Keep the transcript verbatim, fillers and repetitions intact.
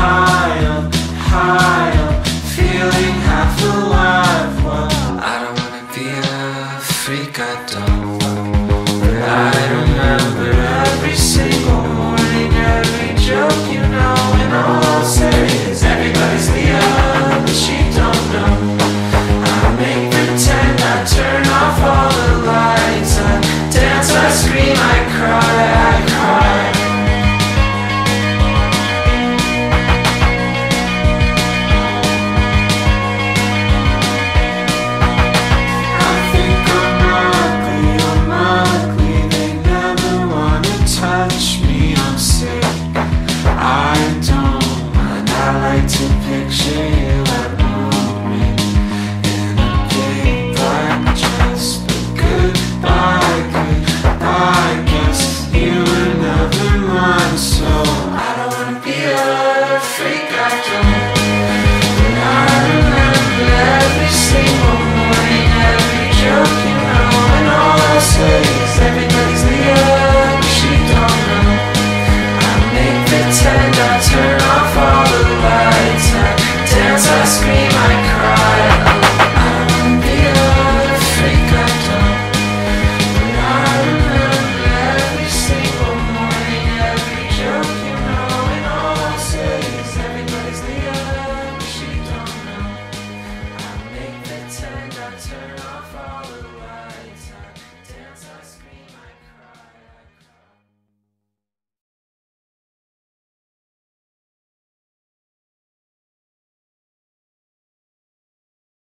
high up, high up, feeling half alive. Well, I don't wanna be a freak, I don't. But I remember every single morning, every joke you know, and all I'll say is everybody's Leo, but she don't know. I make pretend, I turn off all the lights, I dance, I scream, I cry, I cry. I think I'm ugly, I'm ugly, they never wanna touch me, I'm sick. I don't mind, I like to picture you at moment in a big black dress, but goodbye, goodbye, guess you were never mine. So I don't wanna be a freak, I don't. But I remember every single morning, every joke you know, and all I say